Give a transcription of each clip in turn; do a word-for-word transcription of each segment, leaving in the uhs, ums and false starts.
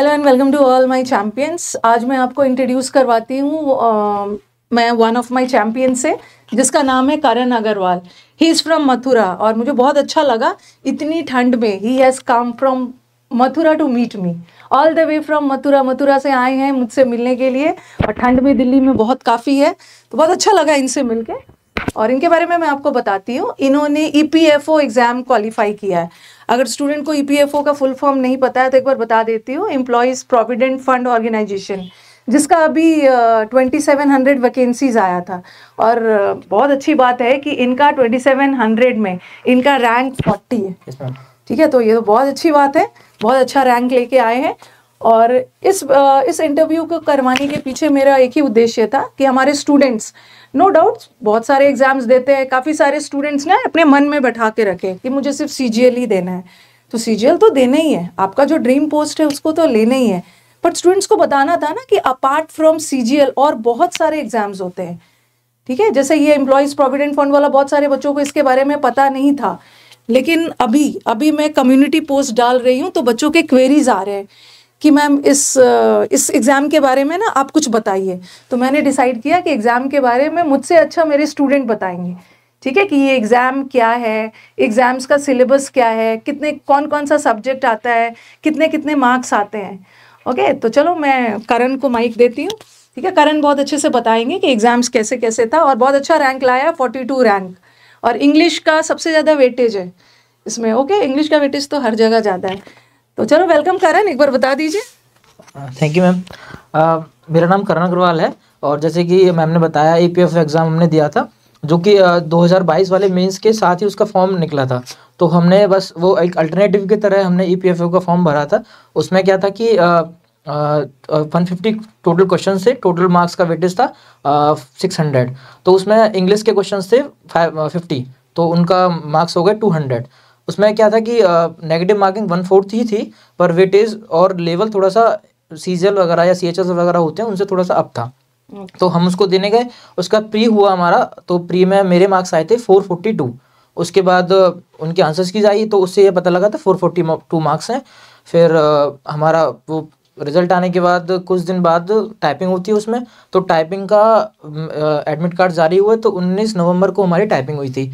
Hello and welcome to all my champions. आज मैं आपको इंट्रोड्यूस करवाती हूँ uh, मैं वन ऑफ माय चैम्पियन से, जिसका नाम है Karan Agarwal. He is from Mathura और मुझे बहुत अच्छा लगा इतनी ठंड में he has come from Mathura to meet me all the way from Mathura. Mathura से आए हैं मुझसे मिलने के लिए और ठंड में दिल्ली में बहुत काफ़ी है, तो बहुत अच्छा लगा इनसे मिलके। और इनके बारे में मैं आपको बताती हूँ। इन्होंने E P F O exam qualify किया है। अगर स्टूडेंट को ई पी एफ ओ का फुल फॉर्म नहीं पता है तो एक बार बता देती हूँ। एम्प्लॉयज़ प्रोविडेंट फंड ऑर्गेनाइजेशन, जिसका अभी ट्वेंटी सेवन हंड्रेड वैकेंसीज आया था। और uh, बहुत अच्छी बात है कि इनका ट्वेंटी सेवन हंड्रेड में इनका रैंक फोर्टी है। ठीक है, तो ये तो बहुत अच्छी बात है, बहुत अच्छा रैंक लेके आए हैं। और इस uh, इस इंटरव्यू को करवाने के पीछे मेरा एक ही उद्देश्य था कि हमारे स्टूडेंट्स, नो डाउट्स बहुत सारे एग्जाम्स देते हैं, काफ़ी सारे स्टूडेंट्स ने अपने मन में बैठा के रखे कि मुझे सिर्फ सी जी एल ही देना है। तो सी जी एल तो देना ही है, आपका जो ड्रीम पोस्ट है उसको तो लेना ही है। बट स्टूडेंट्स को बताना था ना कि apart from C G L और बहुत सारे एग्जाम्स होते हैं। ठीक है, जैसे ये एम्प्लॉयज़ प्रोविडेंट फंड वाला, बहुत सारे बच्चों को इसके बारे में पता नहीं था। लेकिन अभी अभी मैं कम्युनिटी पोस्ट डाल रही हूँ तो बच्चों के क्वेरीज आ रहे हैं कि मैम इस इस एग्ज़ाम के बारे में ना आप कुछ बताइए। तो मैंने डिसाइड किया कि एग्ज़ाम के बारे में मुझसे अच्छा मेरे स्टूडेंट बताएंगे। ठीक है, कि ये एग्ज़ाम क्या है, एग्ज़ाम्स का सिलेबस क्या है, कितने कौन कौन सा सब्जेक्ट आता है, कितने कितने मार्क्स आते हैं। ओके, तो चलो मैं करण को माइक देती हूँ। ठीक है, करण बहुत अच्छे से बताएंगे कि एग्ज़ाम्स कैसे कैसे था। और बहुत अच्छा रैंक लाया, फोर्टी टू रैंक। और इंग्लिश का सबसे ज़्यादा वेटेज है इसमें। ओके, इंग्लिश का वेटेज तो हर जगह ज़्यादा है। तो चलो वेलकम करण, एक बार बता दीजिए। Thank you ma'am. मेरा नाम करण अग्रवाल है और जैसे कि मैम ने बताया ई पी एफ एग्ज़ाम हमने दिया था, जो कि दो हज़ार बाईस वाले मेंस के साथ ही उसका फॉर्म निकला था। तो हमने बस वो एक अल्टरनेटिव की तरह हमने ई पी एफ ओ का फॉर्म भरा था। उसमें क्या था कि वन फिफ्टी टोटल क्वेश्चन थे, टोटल मार्क्स का वेटेज था सिक्स हंड्रेड। तो उसमें इंग्लिश के क्वेश्चन थे फाइव फिफ्टी, तो उनका मार्क्स हो गए टू हंड्रेड। उसमें क्या था कि नेगेटिव मार्किंग वन फोर्थ ही थी, पर वेटेज और लेवल थोड़ा सा सी जी एल वगैरह या सी एच एस वगैरह होते हैं उनसे थोड़ा सा अप था। तो हम उसको देने गए, उसका प्री हुआ हमारा, तो प्री में मेरे मार्क्स आए थे फोर फोर्टी टू। उसके बाद उनके आंसर्स की आई तो उससे ये पता लगा था फोर फोर्टी टू मार्क्स हैं। फिर uh, हमारा वो रिजल्ट आने के बाद कुछ दिन बाद टाइपिंग होती है उसमें, तो टाइपिंग का एडमिट कार्ड जारी हुए तो उन्नीस नवंबर को हमारी टाइपिंग हुई थी।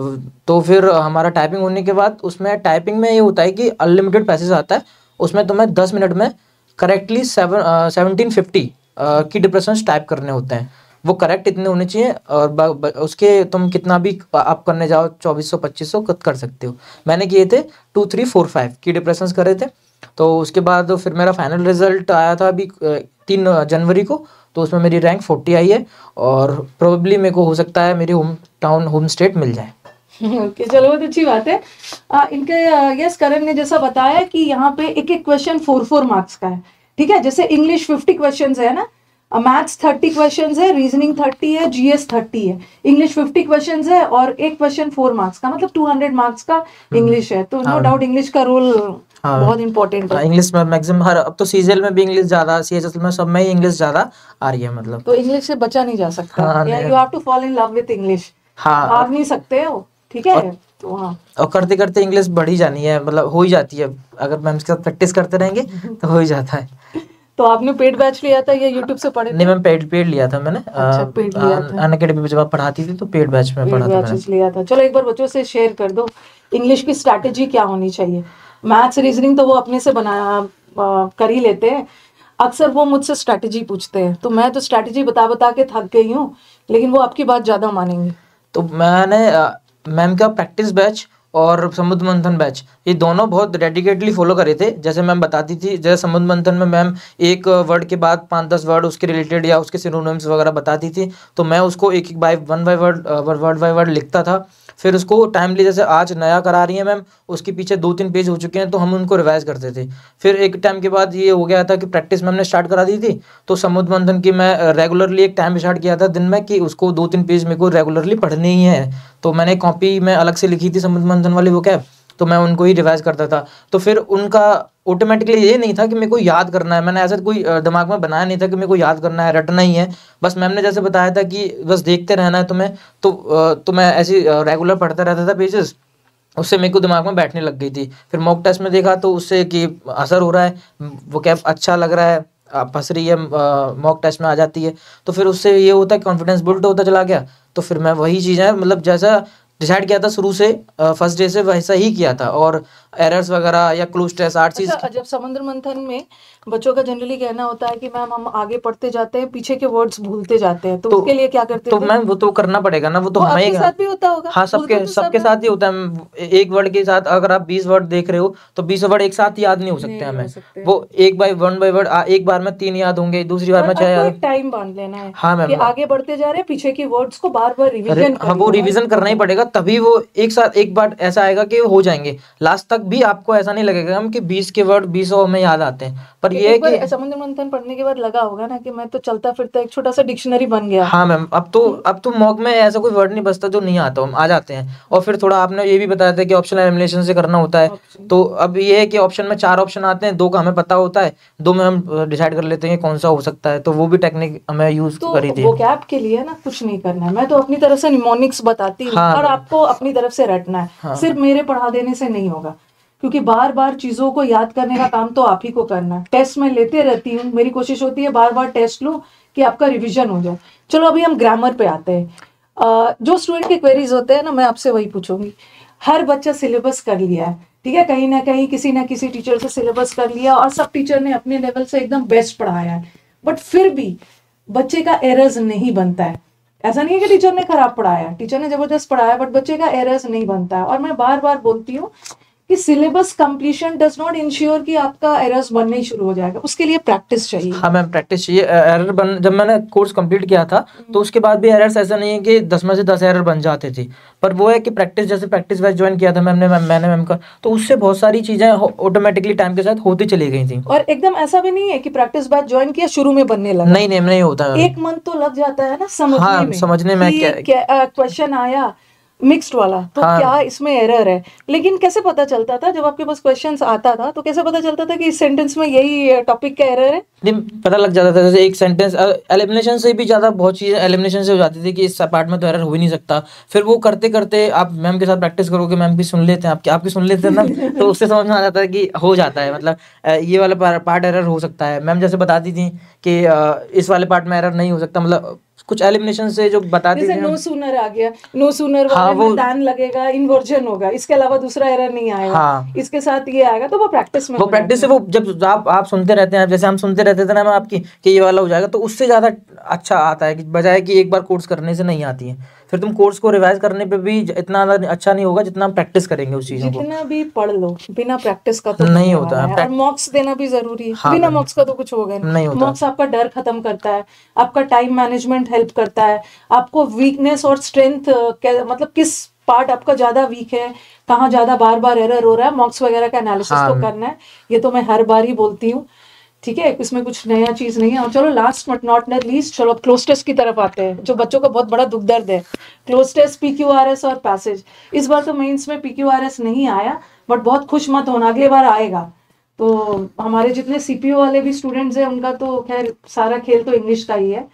तो फिर हमारा टाइपिंग होने के बाद उसमें टाइपिंग में ये होता है कि अनलिमिटेड पैसेज आता है, उसमें तुम्हें दस मिनट में करेक्टली सेवन सेवनटीन फिफ्टी की डिप्रेशंस टाइप करने होते हैं। वो करेक्ट इतने होने चाहिए और उसके तुम कितना भी आप करने जाओ चौबीस सौ पच्चीस सौ कर सकते हो। मैंने किए थे टू थ्री फोर फाइव की डिप्रेशंस करे थे। तो उसके बाद फिर मेरा फाइनल रिजल्ट आया था अभी तीन जनवरी को, तो उसमें मेरी रैंक फोर्टी आई है और प्रोबेबली मेरे को हो सकता है मेरी होम टाउन होम स्टेट मिल जाए। ओके okay, चलो बहुत अच्छी बात है। आ, इनके यस करण ने जैसा बताया कि यहाँ पे एक एक क्वेश्चन फोर फोर मार्क्स का है। ठीक है, जैसे इंग्लिश फिफ्टी क्वेश्चंस है ना, मैथ्स थर्टी क्वेश्चंस है, रीजनिंग थर्टी है, जी एस थर्टी है, इंग्लिश फिफ्टी क्वेश्चंस है और एक क्वेश्चन फोर मार्क्स का, मतलब टू हंड्रेड मार्क्स का इंग्लिश है। तो नो डाउट इंग्लिश का रोल हाँ, बहुत इंपॉर्टेंट है। इंग्लिश में मैक्सिमम हर, अब तो सी जी एल में भी इंग्लिश ज्यादा, सी एच एस में सब में ही इंग्लिश ज्यादा आ रही है मतलब। तो इंग्लिश से बचा नहीं जा सकता, हाँ, you have to fall in love with English. हाँ, भाग नहीं सकते हो। ठीक है, तो हाँ, और करते करते इंग्लिश बढ़ ही जानी है, मतलब हो ही जाती है। अगर मैम के साथ प्रैक्टिस करते रहेंगे तो हो ही जाता है। तो आपने पेड बैच लिया था या यूट्यूब से पढ़े थे? नहीं मैम, पेड पेड लिया था मैंने। अच्छा, पेड लिया था। अन अकेडमी में जब आप पढ़ाती थी तो पेड बैच में पढ़ा था मैंने। लिया था। चलो एक बार बच्चों से शेयर कर दो इंग्लिश की स्ट्रैटेजी क्या होनी चाहिए। मैथ्स रीजनिंग तो वो अपने से बनाया कर ही लेते हैं, अक्सर वो मुझसे स्ट्रैटेजी पूछते हैं, तो मैं तो स्ट्रैटेजी बता बता के थक गई हूँ, लेकिन वो आपकी बात ज़्यादा मानेंगे। तो मैंने मैम का प्रैक्टिस बैच और समुद्र मंथन बैच, ये दोनों बहुत डेडिकेटली फॉलो करे थे। जैसे मैम बताती थी, जैसे समुद्र मंथन में मैम एक वर्ड के बाद पाँच दस वर्ड उसके रिलेटेड या उसके सिनोनिम्स वगैरह बताती थी, तो मैं उसको एक एक by one by word word by word लिखता था। फिर उसको टाइमली, जैसे आज नया करा रही है मैम, उसके पीछे दो तीन पेज हो चुके हैं तो हम उनको रिवाइज करते थे। फिर एक टाइम के बाद ये हो गया था कि प्रैक्टिस मैम ने स्टार्ट करा दी थी, तो समुद्र मंथन की मैं रेगुलरली एक टाइम स्टार्ट किया था दिन में कि उसको दो तीन पेज मेरे को रेगुलरली पढ़ने ही है। तो मैंने कॉपी में अलग से लिखी थी समुद्र मंथन वाली वो कैब, तो मैं उनको ही रिवाइज करता था। तो फिर उनका ऑटोमेटिकली ये नहीं था कि मेरे को याद करना है, मैंने ऐसा कोई दिमाग में बनाया नहीं था कि मेरे को याद करना है, रटना ही है। बस मैम ने जैसे बताया था कि बस देखते रहना है तुम्हें, तो तो मैं ऐसे रेगुलर पढ़ता रहता था पेजेस। उससे मेरे को दिमाग में बैठने लग गई थी। फिर मॉक टेस्ट में देखा तो उससे कि असर हो रहा है, वो क्या अच्छा लग रहा है, आप फंस रही है, मॉक टेस्ट में आ जाती है। तो फिर उससे ये होता है कॉन्फिडेंस बिल्ड होता चला गया। तो फिर मैं वही चीज़ें मतलब जैसा डिसाइड किया था शुरू से फर्स्ट डे से वैसा ही किया था। और एरर्स वगैरह या क्लूज टेस्ट आठ चीज़ अच्छा, जब समुद्र मंथन में बच्चों का जनरली कहना होता है कि मैम हम आगे पढ़ते जाते हैं, पीछे के वर्ड्स भूलते जाते हैं, तो, तो उसके लिए क्या करते तो थे? मैम वो तो करना पड़ेगा ना, वो तो वो हमें आपके साथ भी होता होगा? हाँ, सबके भूलते तो सब सबके हैं। साथ ही होता है। एक वर्ड के साथ अगर आप बीस वर्ड देख रहे हो तो बीस वर्ड एक साथ याद नहीं हो सकते नहीं हो हमें। सकते। वो एक बाय वन बाय वर्ड, एक बार में तीन याद होंगे, दूसरी बार और में छह आपको याद। एक टाइम बांध लेना है हाँ कि मैम। आगे बढ़ते जा रहे हैं, पीछे की वर्ड्स को बार बार अरे रिवीजन हाँ, वो करिए। रिवीजन करना ही पड़ेगा, तभी वो एक साथ एक बार ऐसा आएगा कि हो जाएंगे लास्ट तक भी। आपको ऐसा नहीं लगेगा हम कि बीस के वर्ड बीसों में याद आते हैं, पर ये है एक बार कि समुद्र मंथन पढ़ने के बाद लगा होगा ना कि मैं तो चलता फिरता एक छोटा सा डिक्शनरी बन गया। हाँ मैम, अब तो अब तो मॉक में ऐसा कोई वर्ड नहीं बचता जो नहीं आता, हम आ जाते हैं। और फिर थोड़ा आपने ये भी बताया था कि ऑप्शनल एलिमिनेशन से करना होता है। Option। तो अब ये है कि ऑप्शन में चार ऑप्शन आते हैं, दो का हमें पता होता है, दो में हम डिसाइड कर लेते हैं कि कौन सा हो सकता है। तो वो भी टेक्निक हमें यूज तो करी थी। वोकैब के लिए ना कुछ नहीं करना है, मैं तो अपनी तरफ से निमोनिक्स बताती हूँ। हाँ और मैम। आपको अपनी तरफ से रटना है। हाँ। सिर्फ मेरे पढ़ा देने से नहीं होगा, क्योंकि बार बार चीजों को याद करने का काम तो आप ही को करना है। टेस्ट मैं लेते रहती हूँ, मेरी कोशिश होती है बार बार टेस्ट लूँ कि आपका रिवीजन हो जाए। चलो अभी हम ग्रामर पे आते हैं। अ, जो स्टूडेंट के क्वेरीज होते हैं ना, मैं आपसे वही पूछूंगी। हर बच्चा सिलेबस कर लिया है, ठीक है, कहीं ना कहीं किसी ना किसी टीचर से सिलेबस कर लिया और सब टीचर ने अपने लेवल से एकदम बेस्ट पढ़ाया है, बट फिर भी बच्चे का एरर्स नहीं बनता है। ऐसा नहीं है कि टीचर ने खराब पढ़ाया, टीचर ने जबरदस्त पढ़ाया, बट बच्चे का एरर्स नहीं बनता है। और मैं बार बार बोलती हूँ कि syllabus completion does not ensure कि आपका एरर्स बनने ही शुरू हो जाएगा, उसके लिए प्रैक्टिस चाहिए। हाँ मैम, प्रैक्टिस चाहिए। एरर बन जब मैंने कोर्स कंप्लीट किया था तो उसके बाद भी एरर्स ऐसा नहीं है कि दस में से दस एरर बन जाते थे, पर वो है कि प्रैक्टिस, जैसे प्रैक्टिस बैच ज्वाइन किया था मैम ने मैम मैंने मैम का, तो उससे बहुत सारी चीजें ऑटोमेटिकली टाइम के साथ होती चली गई थी। और एकदम ऐसा भी नहीं है कि प्रैक्टिस बैच ज्वाइन किया शुरू में बनने लगा। नहीं नहीं नहीं होता है। एक मंथ तो लग जाता है ना समझने हाँ, में, समझने में कि क्या क्वेश्चन आया मिक्स्ड वाला, तो हाँ। क्या इसमें एरर है। लेकिन कैसे पता चलता था जब आपके पास क्वेश्चंस आता था, तो कैसे पता चलता था कि इस सेंटेंस में यही टॉपिक का एरर है? नहीं, पता लग जाता था। जैसे एक सेंटेंस एलिमिनेशन से भी ज्यादा बहुत चीजें एलिमिनेशन से हो जाती थी कि इस पार्ट में तो एरर हो ही नहीं सकता। फिर वो करते करते आप मैम के साथ प्रैक्टिस करोगे, मैम भी सुन लेते हैं आपकी आपकी सुन लेते हैं ना, तो उससे समझ में आ जाता है कि हो जाता है, मतलब अ, ये वाला पार्ट एरर हो सकता है। मैम जैसे बताती थी कि अ, इस वाले पार्ट में एरर नहीं हो सकता, मतलब कुछ एलिमिनेशन से जो बताती जैसे थी नो हम। सूनर आ गया, नो सूनर हाँ, वाले वो- में दान लगेगा, इन्वर्जन होगा, इसके अलावा दूसरा एरर नहीं आएगा। हाँ। इसके साथ ये आएगा, तो वो प्रैक्टिस में वो हो प्रैक्टिस से जाता है। वो जब आप आप सुनते रहते हैं, जैसे हम सुनते रहते थे ना मैम आपकी कि ये वाला हो जाएगा, तो उससे ज्यादा अच्छा आता है कि बजाय कि एक बार कोर्स करने से नहीं आती है। फिर तुम कोर्स को रिवाइज करने पे भी ज- इतना ज्यादा अच्छा नहीं होगा जितना हम प्रैक्टिस करेंगे उस चीजों को। जितना भी पढ़ लो, बिना प्रैक्टिस का तो नहीं होने होता वाला है। है। और प्रैक- मॉक्स देना भी जरूरी है, हाँ बिना मैम। मॉक्स का तो कुछ होगा नहीं नहीं। होता। मॉक्स आपका डर खत्म करता है, आपका टाइम मैनेजमेंट हेल्प करता है, आपको वीकनेस और स्ट्रेंथ, मतलब किस पार्ट आपका ज्यादा वीक है, कहाँ ज्यादा बार बार एरर हो रहा है, मॉक्स वगैरह का एनालिसिस हाँ तो मैम। करना है। ये तो मैं हर बार ही बोलती हूँ, ठीक है, इसमें कुछ नया चीज नहीं है। और चलो लास्ट बट नॉट लीस्ट, चलो क्लोज टेस्ट की तरफ आते हैं, जो बच्चों का बहुत बड़ा दुख दर्द है। क्लोज टेस्ट, पीक्यूआरएस और पैसेज। इस बार तो मेंस में पीक्यूआरएस नहीं आया, बट बहुत खुश मत होना, अगली बार आएगा। तो हमारे जितने सीपीओ वाले भी स्टूडेंट्स हैं, उनका तो खैर सारा खेल तो इंग्लिश का ही है।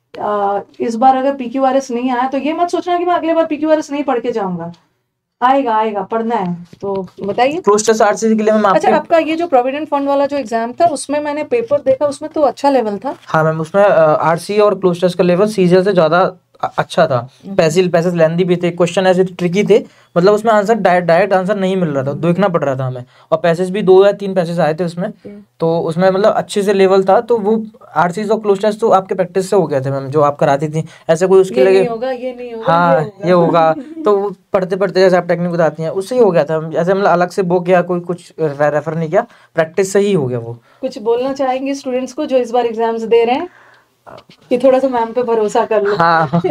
आ, इस बार अगर पीक्यूआरएस नहीं आया तो ये मत सोचना कि मैं अगले बार पीक्यूआरएस नहीं पढ़ के जाऊंगा, आएगा आएगा, पढ़ना है। तो बताइए। क्लोज टेस्ट आरसीसी के लिए मैम अच्छा, आपके। आपका ये जो प्रोविडेंट फंड वाला जो एग्जाम था, उसमें मैंने पेपर देखा, उसमें तो अच्छा लेवल था। हाँ मैम, उसमें आरसी और क्लोज टेस्ट का लेवल सीजीएल से ज्यादा अ- अच्छा था। पैसे पैसे लेंदी भी थे, क्वेश्चन ऐसे ट्रिकी थे, मतलब उसमें आंसर डायरेक्ट डायरेक्ट आंसर नहीं मिल रहा था, देखना पड़ रहा था हमें। और पैसेज भी दो या तीन पैसेज आए थे उसमें, तो उसमें मतलब अच्छे से लेवल था। तो वो आरसी और क्लोज टेस्ट तो आपके प्रैक्टिस से हो गए थे मैम, जो आप कराती थी। ऐसे कोई उसके ये लगे नहीं होगा, ये नहीं होगा, हाँ ये ये होगा, तो वो पढ़ते पढ़ते जैसे आप टेक्निक बताती हैं उससे ही हो गया था। ऐसे मतलब अलग से बुक या कोई कुछ रेफर नहीं किया, प्रैक्टिस से ही हो गया वो। कुछ बोलना चाहेंगे स्टूडेंट्स को जो इस बार एग्जाम्स दे रहे हैं, कि थोड़ा सा मैम पे भरोसा कर लो? हाँ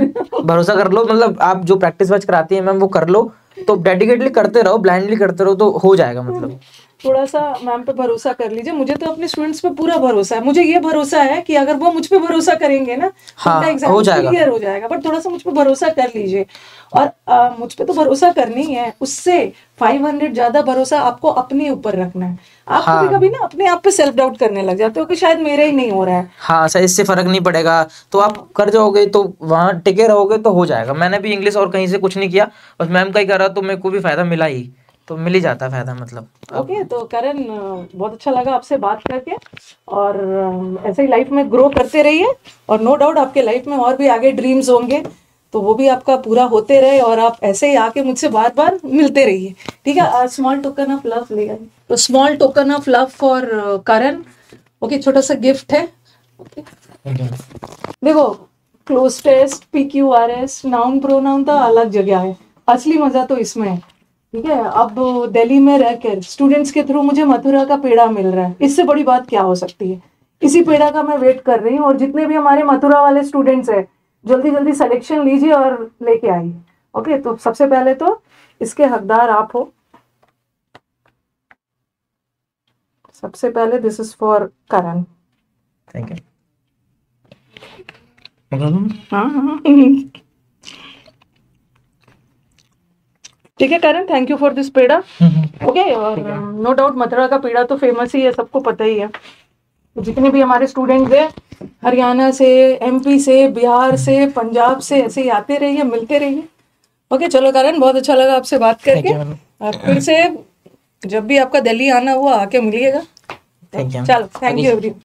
भरोसा कर लो, मतलब आप जो प्रैक्टिस बैच कराती है मैम वो कर लो, तो डेडिकेटली करते रहो, ब्लाइंडली करते रहो तो हो जाएगा मतलब। थोड़ा सा मैम पे भरोसा कर लीजिए। मुझे तो अपने स्टूडेंट्स पे पूरा भरोसा है, मुझे ये भरोसा है कि अगर वो मुझ पे भरोसा करेंगे ना तो हाँ, उनका एग्जाम हो जाएगा। क्लियर हो जाएगा। बट थोड़ा सा मुझ पे भरोसा कर लीजिए, और आ, मुझ पे तो भरोसा करनी है, उससे फाइव हंड्रेड ज्यादा भरोसा आपको अपने ऊपर रखना है। आप हाँ। कभी कभी ना अपने आप पे सेल्फ डाउट करने लग जाते हो कि शायद मेरा ही नहीं हो रहा है। हाँ सर, इससे फर्क नहीं पड़ेगा, तो आप कर जाओगे तो वहाँ टिके रहोगे तो हो जाएगा। मैंने भी इंग्लिश और कहीं से कुछ नहीं किया, बस मैम का ही करा, तो मेरे को भी फायदा मिला ही, तो मिल ही जाता फायदा मतलब। ओके तो करण, अ, बहुत अच्छा लगा आपसे बात करके, और अ, ऐसे ही लाइफ में ग्रो करते रहिए, और नो डाउट आपके लाइफ में और भी आगे ड्रीम्स होंगे, तो वो भी आपका पूरा होते रहे, और आप ऐसे ही आके मुझसे बार बार मिलते रहिए, ठीक है। स्मॉल टोकन ऑफ लव ले आइए, तो small token of love for Karan. Okay, छोटा सा गिफ्ट है। ओके, देखो, cloze test, P Q R S, noun pronoun तो अलग जगह है, असली मजा तो इसमें है, ठीक है। अब दिल्ली में रहकर स्टूडेंट्स के थ्रू मुझे मथुरा का पेड़ा मिल रहा है, इससे बड़ी बात क्या हो सकती है। इसी पेड़ा का मैं वेट कर रही हूँ, और जितने भी हमारे मथुरा वाले स्टूडेंट्स हैं, जल्दी जल्दी सिलेक्शन लीजिए और लेके आइए। ओके, तो सबसे पहले तो इसके हकदार आप हो। सबसे पहले this is for Karan. Thank you. हाँ हाँ ठीक है Karan, thank you for this peda. Okay, और नो डाउट मथुरा का पेड़ा तो फेमस ही है, सबको पता ही है। तो जितने भी हमारे स्टूडेंट्स हैं हरियाणा से, एमपी से, बिहार से, पंजाब से, ऐसे ही आते रहिए, मिलते रहिए। ओके चलो करण, बहुत अच्छा लगा आपसे बात करके, और फिर से जब भी आपका दिल्ली आना हुआ आके मिलिएगा। Thank you. चलो, थैंक यू एवरीवन।